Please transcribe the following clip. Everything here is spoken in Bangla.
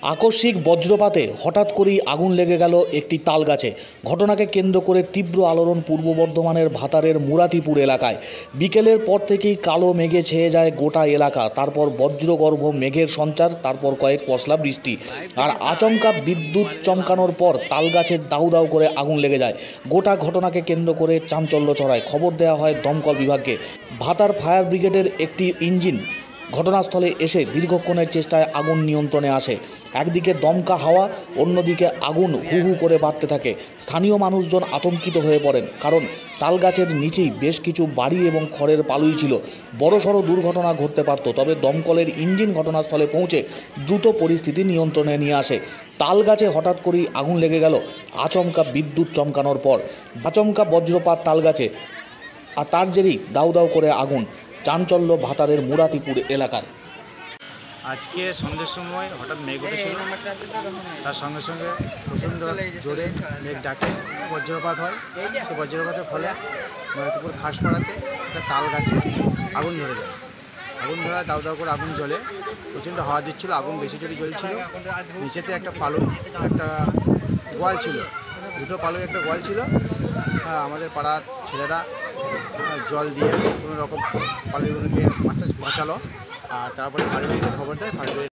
আকস্মিক বজ্রপাতে হঠাৎ করেই আগুন লেগে গেল একটি তাল গাছে। ঘটনাকে কেন্দ্র করে তীব্র আলোড়ন পূর্ব বর্ধমানের ভাতারের মুরাতিপুর এলাকায়। বিকেলের পর থেকেই কালো মেঘে ছেয়ে যায় গোটা এলাকা। তারপর বজ্রগর্ভ মেঘের সঞ্চার, তারপর কয়েক পশলা বৃষ্টি, আর আচমকা বিদ্যুৎ চমকানোর পর তাল গাছের দাউ দাউ করে আগুন লেগে যায়। গোটা ঘটনাকে কেন্দ্র করে চাঞ্চল্য ছড়ায়। খবর দেওয়া হয় দমকল বিভাগকে। ভাতার ফায়ার ব্রিগেডের একটি ইঞ্জিন ঘটনাস্থলে এসে দীর্ঘক্ষণের চেষ্টায় আগুন নিয়ন্ত্রণে আসে। একদিকে দমকা হাওয়া, অন্যদিকে আগুন হু হু করে বাড়তে থাকে। স্থানীয় মানুষজন আতঙ্কিত হয়ে পড়েন, কারণ তাল গাছের নিচেই বেশ কিছু বাড়ি এবং খড়ের পালুই ছিল। বড়সড় দুর্ঘটনা ঘটতে পারত। তবে দমকলের ইঞ্জিন ঘটনাস্থলে পৌঁছে দ্রুত পরিস্থিতি নিয়ন্ত্রণে নিয়ে আসে। তাল গাছে হঠাৎ করেই আগুন লেগে গেল আচমকা বিদ্যুৎ চমকানোর পর। আচমকা বজ্রপাত তাল গাছে, আর তার জেরেই দাউ দাউ করে আগুন। চাঞ্চল্য ভাতারের মুরাতিপুর এলাকায়। আজকে সন্ধ্যের সময় হঠাৎ মেঘ উঠেছিল, তার সঙ্গে সঙ্গে প্রচণ্ড জোরে মেঘ ডাকে বজ্রপাত হয়। সেই বজ্রপাতের ফলে মুরাতিপুর খাসপাড়াতে একটা তাল গাছে আগুন ধরে যায়। আগুন ধরা দাউ দাউ করে আগুন জ্বলে, প্রচণ্ড হাওয়া দিচ্ছিল, আগুন বেশি জোরে জ্বলছিল। নিচেতে একটা পালু, একটা গোয়াল ছিল, দুটো পালু একটা গোয়াল ছিল। আমাদের পাড়ার ছেলেরা জল দিয়ে কোনো রকম পালুগুলোকে বাঁচালো, আর তারপরে ফায়ার ব্রিগেডে খবর দেয়।